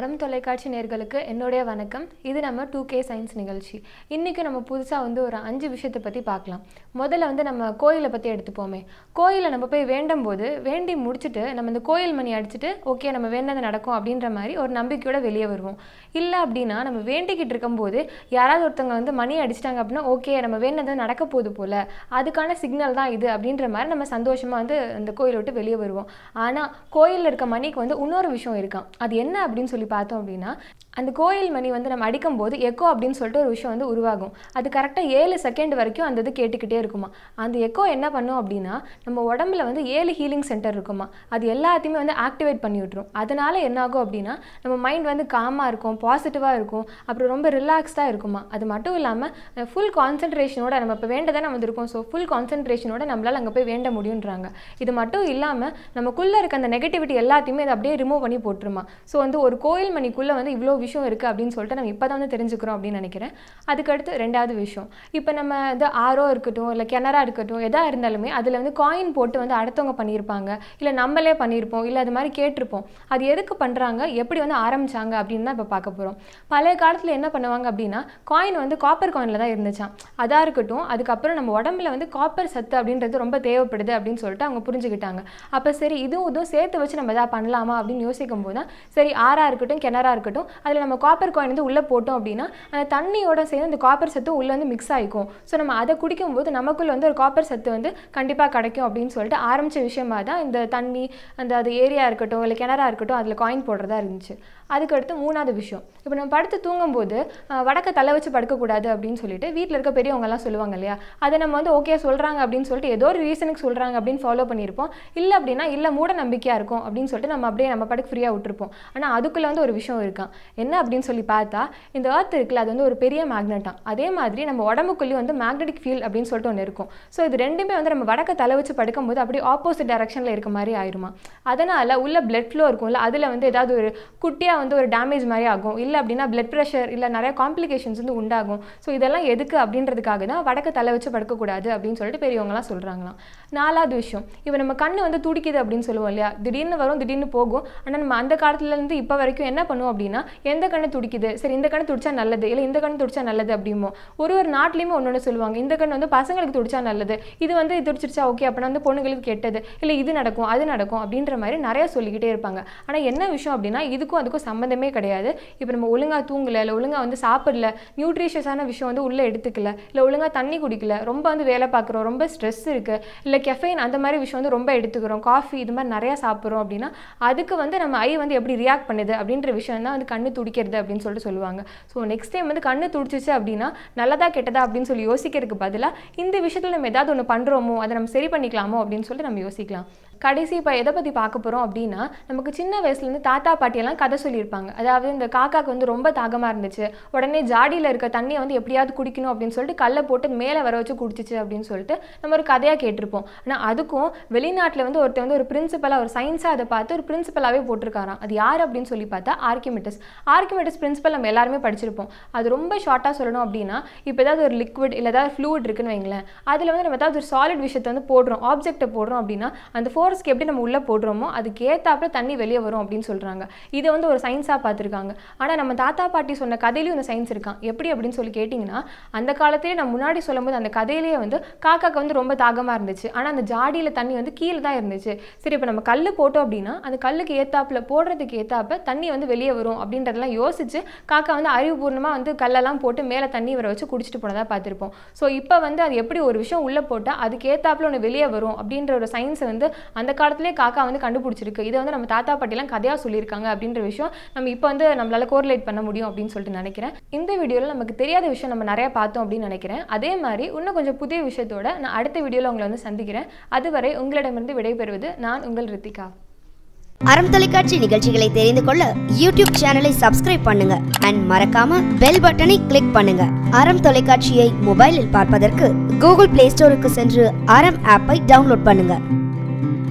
அறம் தொலைக்காட்சி நேயர்களுக்கு என்னுடைய வணக்கம். இது நம்ம 2K சயின்ஸ் நிகழ்ச்சி. இன்னைக்கு நம்ம புதுசா ஒரு 5 விஷயத்தை பத்தி பார்க்கலாம். முதல்ல நம்ம கோயிலை பத்தி எடுத்துப்போமே. கோயிலை நம்ம போய் வேண்டும்போது வேண்டி முடிச்சிட்டு நம்ம இந்த கோயில் மணி அடிச்சிட்டு ஓகே நம்ம வேண்டது நடக்கும் அப்படின்ற மாதிரி ஒரு நம்பிக்கையோட வெளியே வருவோம். இல்லை அப்படின்னா நம்ம வேண்டிக்கிட்டு இருக்கும்போது யாராவது ஒருத்தவங்க மணி அடிச்சிட்டாங்க அப்படின்னா ஓகே நம்ம வேண்டது நடக்க போகுது போல, அதுக்கான சிக்னல் தான் இது அப்படின்ற மாதிரி நம்ம சந்தோஷமா அந்த கோயிலை விட்டு வெளியே வருவோம். ஆனால் கோயிலில் இருக்க மணிக்கு இன்னொரு விஷயம் இருக்கான். அது என்ன அப்படின்னு சொல்லி பார்த்தோம் அப்படின்னா, அந்த கோயில் மணி நம்ம அடிக்கும்போது எக்கோ அப்படின்னு சொல்லிட்டு ஒரு விஷயம் உருவாகும். அது கரெக்டாக 7 செகண்ட் வரைக்கும் அந்த இது கேட்டுக்கிட்டே இருக்குமா. அந்த எக்கோ என்ன பண்ணும் அப்படின்னா நம்ம உடம்புல 7 ஹீலிங் சென்டர் இருக்குமா, அது எல்லாத்தையுமே ஆக்டிவேட் பண்ணி விட்டுரும். அதனால என்ன ஆகும் அப்படின்னா நம்ம மைண்ட் காமாக இருக்கும், பாசிட்டிவாக இருக்கும், அப்புறம் ரொம்ப ரிலாக்ஸ்டாக இருக்குமா. அது மட்டும் இல்லாமல் ஃபுல் கான்சன்ட்ரேஷனோட நம்ம இப்போ வேண்டதானே வந்திருக்கோம். ஸோ ஃபுல் கான்சன்ட்ரேஷனோட நம்மளால் அங்கே போய் வேண்ட முடியுன்றாங்க. இது மட்டும் இல்லாமல் நமக்குள்ளே இருக்க அந்த நெகட்டிவிட்டி எல்லாத்தையுமே அதை அப்படியே ரிமூவ் பண்ணி போட்டுருமா. ஸோ ஒரு கோயில் மணிக்குள்ளே இவ்வளோ விஷயம் இருக்குது அப்படின்னு சொல்லிட்டு நம்ம இப்போ தான் தெரிஞ்சுக்கிறோம் அப்படின்னு நினைக்கிறேன். அதுக்கடுத்து ரெண்டாவது விஷயம், இப்போ நம்ம ஆரோ இருக்கட்டும் இல்லை கிணறா இருக்கட்டும் எதாக இருந்தாலுமே அதில் காயின் போட்டு அடுத்தவங்க பண்ணியிருப்பாங்க, இல்லை நம்மளே பண்ணியிருப்போம், இல்லை அது மாதிரி கேட்டிருப்போம். அது எதுக்கு பண்ணுறாங்க, எப்படி ஆரம்பிச்சாங்க அப்படின்னு தான் இப்போ பார்க்க போகிறோம். பழைய காலத்தில் என்ன பண்ணுவாங்க அப்படின்னா காயின் காப்பர் காயினில் தான் இருந்துச்சான். அதாக இருக்கட்டும், அதுக்கப்புறம் நம்ம உடம்புல காப்பர் சத்து அப்படின்றது ரொம்ப தேவைப்படுது அப்படின்னு சொல்லிட்டு அவங்க புரிஞ்சுக்கிட்டாங்க. அப்போ சரி இதுவும் சேர்த்து வச்சு நம்ம எதாவது பண்ணலாமா அப்படின்னு யோசிக்கும் போது தான் சரி ஆறா இருக்கட்டும் கிணறா இருக்கட்டும் அதில் நம்ம காப்பர் காயின் உள்ளே போட்டோம் அப்படின்னா அந்த தண்ணியோட சேர்ந்து அந்த காப்பர் சத்து உள்ளே மிக்ஸ் ஆகிக்கும். ஸோ நம்ம அதை குடிக்கும்போது நமக்குள்ள ஒரு காப்பர் சத்து கண்டிப்பாக கிடைக்கும் அப்படின்னு சொல்லிட்டு ஆரம்பித்த விஷயமா தான் இந்த தண்ணி அது ஏரியா இருக்கட்டும் இல்லை கிணறா இருக்கட்டும் அதில் காயின் போடுறதா இருந்துச்சு. அதுக்கடுத்து மூணாவது விஷயம், இப்போ நம்ம படுத்து தூங்கும்போது வடக்க தலை வச்சு படுக்கக்கூடாது அப்படின்னு சொல்லிட்டு வீட்டில் இருக்க பெரியவங்கலாம் சொல்லுவாங்க இல்லையா. அதை நம்ம ஓகே சொல்கிறாங்க அப்படின்னு சொல்லிட்டு ஏதோ ஒரு ரீசனுக்கு சொல்கிறாங்க அப்படின்னு ஃபாலோ பண்ணியிருப்போம். இல்லை அப்படின்னா இல்லை மூட நம்பிக்கையாக இருக்கும் அப்படின்னு சொல்லிட்டு நம்ம அப்படியே நம்ம படுக்க ஃப்ரீயாக விட்டுருப்போம். ஆனால் அதுக்குள்ளே ஒரு விஷயம் இருக்கான். என்ன அப்படின்னு சொல்லி பார்த்தா இந்த எர்த் இருக்குல்ல அது ஒரு பெரிய மேக்னெட்டாக, அதே மாதிரி நம்ம உடம்புக்குள்ளேயும் மேக்னெட்டிக் ஃபீல்ட் அப்படின்னு சொல்லிட்டு ஒன்று இருக்கும். ஸோ இது ரெண்டுமே நம்ம வடக்க தலை வச்சு படுக்கும்போது அப்படியே ஆப்போசிட் டைரக்ஷனில் இருக்க மாதிரி ஆயிருமா. அதனால் உள்ள பிளட் ஃப்ளோ இருக்கும்ல அதில் ஏதாவது ஒரு குட்டியாக ஒரு டேமேஜ் மாதிரி ஆகும், இல்லை அப்படின்னா பிளட் ப்ரெஷர் இல்லை நிறைய காம்ப்ளிகேஷன்ஸ் உண்டாகும். ஸோ இதெல்லாம் எதுக்கு அப்படின்றதுக்காக தான் வடக்க தலை வச்சு படுக்கக்கூடாது அப்படின்னு சொல்லிட்டு பெரியவங்களாம் சொல்கிறாங்களாம். நாலாவது விஷயம், இப்போ நம்ம கண்ணு துடிக்குது அப்படின்னு சொல்லுவோம் இல்லையா, திடீர்னு வரும் திடீர்னு போகும். ஆனால் நம்ம அந்த காலத்துலேருந்து இப்போ வரைக்கும் என்ன பண்ணுவோம் அப்படின்னா எந்த கண்ணு துடிக்குது, சரி இந்த கண்ணு துடிச்சா நல்லது, இல்லை இந்த கண்ணு துடிச்சா நல்லது அப்படிமோ. ஒரு நாட்டிலையுமே ஒன்று சொல்லுவாங்க, இந்த கண்ணு பசங்களுக்கு துடிச்சா நல்லது, இது துடிச்சிருச்சா ஓகே அப்படின்னா பொண்ணுங்களுக்கு கெட்டது, இல்லை இது நடக்கும் அது நடக்கும் அப்படின்ற மாதிரி நிறைய சொல்லிக்கிட்டே இருப்பாங்க. ஆனால் என்ன விஷயம் அப்படின்னா இதுக்கும் அதுக்கும் சம்மந்தமே கிடையாது. இப்போ நம்ம ஒழுங்காக தூங்கலை, இல்லை ஒழுங்காக சாப்பிடல, நியூட்ரிஷியஸான விஷயம் உள்ளே எடுத்துக்கல, இல்லை ஒழுங்காக தண்ணி குடிக்கல, ரொம்ப வேலை பார்க்குறோம், ரொம்ப ஸ்ட்ரெஸ் இருக்குது, இல்லை கெஃபைன் அந்த மாதிரி விஷயம் ரொம்ப எடுத்துக்கிறோம், காஃபி இது மாதிரி நிறையா சாப்பிட்றோம் அப்படின்னா அதுக்கு நம்ம ஐ எப்படி ரியாக்ட் பண்ணுது அப்படின்ற விஷயம் தான் கண்ணு துடிக்கிறது அப்படின்னு சொல்லிட்டு சொல்லுவாங்க. ஸோ நெக்ஸ்ட் டைம் கண்ணு துடிச்சிச்சு அப்படின்னா நல்லதா கெட்டதா அப்படின்னு சொல்லி யோசிக்கிறதுக்கு பதிலாக இந்த விஷயத்தில் நம்ம ஏதாவது ஒன்று பண்ணுறோமோ அதை நம்ம சரி பண்ணிக்கலாமோ அப்படின்னு சொல்லிட்டு நம்ம யோசிக்கலாம். கடைசி இப்போ எதை பற்றி பார்க்க போகிறோம் அப்படின்னா நமக்கு சின்ன வயசுலேருந்து தாத்தா பாட்டியெல்லாம் கதை சொல்லியிருப்பாங்க. அதாவது இந்த காக்காவுக்கு ரொம்ப தாகமாக இருந்துச்சு, உடனே ஜாடியில் இருக்க தண்ணியை எப்படியாவது குடிக்கணும் அப்படின்னு சொல்லிட்டு கல்லை போட்டு மேலே வர வச்சு குடிச்சிச்சு அப்படின்னு சொல்லிட்டு நம்ம ஒரு கதையாக கேட்டிருப்போம். ஆனால் அதுக்கும் வெளிநாட்டில் ஒருத்தர் ஒரு பிரின்சிபலாக ஒரு சயின்ஸாக அதை பார்த்து ஒரு பிரின்சிபலாகவே போட்டிருக்காராம். அது யார் அப்படின்னு சொல்லி பார்த்தா ஆர்கிமிடிஸ் பிரின்சிபல் நம்ம எல்லாருமே படிச்சிருப்போம். அது ரொம்ப ஷார்ட்டாக சொல்லணும் அப்படின்னா இப்போ ஏதாவது ஒரு லிக்விட் இல்லை ஏதாவது ஃப்ளூயிட் இருக்குன்னு வைங்களேன், அதில் நம்ம ஏதாவது ஒரு சாலிட் விஷயத்தை போடுறோம், ஆப்ஜெக்டை போடுறோம் அப்படின்னா அந்த ஃபோர்ஸ்க்கு எப்படி நம்ம உள்ளே போடுறோமோ அதுக்கு ஏற்றாப்புல தண்ணி வெளியே வரும் அப்படின்னு சொல்கிறாங்க. இதை ஒரு சயின்ஸாக பார்த்துருக்காங்க. ஆனால் நம்ம தாத்தா பாட்டி சொன்ன கதையிலையும் இந்த சயின்ஸ் இருக்கான். எப்படி அப்படின்னு சொல்லி கேட்டிங்கன்னா அந்த காலத்திலே நம்ம முன்னாடி சொல்லும்போது அந்த கதையிலேயே காக்காக்கு ரொம்ப தாகமாக இருந்துச்சு, ஆனால் அந்த ஜாடியில் தண்ணி கீழே தான் இருந்துச்சு. சரி இப்போ நம்ம கல் போட்டோம் அப்படின்னா அந்த கல்லுக்கு ஏற்றாப்புல போடுறதுக்கு ஏற்றாப்ப தண்ணி வெளியே வரும் அப்படின்றதெல்லாம் யோசிச்சு காக்கா அறிவுபூர்ணமாக கல்லெல்லாம் போட்டு மேலே தண்ணி வர வச்சு குடிச்சிட்டு போனதாக பார்த்துருப்போம். ஸோ இப்போ அது எப்படி ஒரு விஷயம் உள்ளே போட்டால் அதுக்கு ஏற்றாப்புல ஒன்று வெளியே வரும் அப்படின்ற ஒரு சயின்ஸை அந்த காலத்திலே காக்கா கண்டுபிடிச்சிருக்கு. இதை நம்ம தாத்தா பாட்டிலாம் கதையாக சொல்லியிருக்காங்க அப்படின்ற விஷயம் நம்ம இப்போ நம்மளால கோரிலேட் பண்ண முடியும் அப்படின்னு சொல்லிட்டு நினைக்கிறேன். இந்த வீடியோவில் நமக்கு தெரியாத விஷயம் நம்ம நிறைய பார்த்தோம் அப்படின்னு நினைக்கிறேன். அதே மாதிரி இன்னும் கொஞ்சம் புதிய விஷயத்தோட நான் அடுத்த வீடியோவில் உங்களை சந்திக்கிறேன். அதுவரை உங்களிடமிருந்து விடைபெறுவது நான் உங்கள் ரித்திகா. அறம் தொலைக்காட்சி நிகழ்ச்சிகளை தெரிந்து கொள்ள யூடியூப் சேனலை சப்ஸ்கிரைப் பண்ணுங்க அண்ட் மறக்காம பெல் பட்டனை கிளிக் பண்ணுங்க. அறம் தொலைக்காட்சியை மொபைலில் பார்ப்பதற்கு கூகுள் பிளே ஸ்டோருக்கு சென்று அறம் ஆப்பை டவுன்லோட் பண்ணுங்க.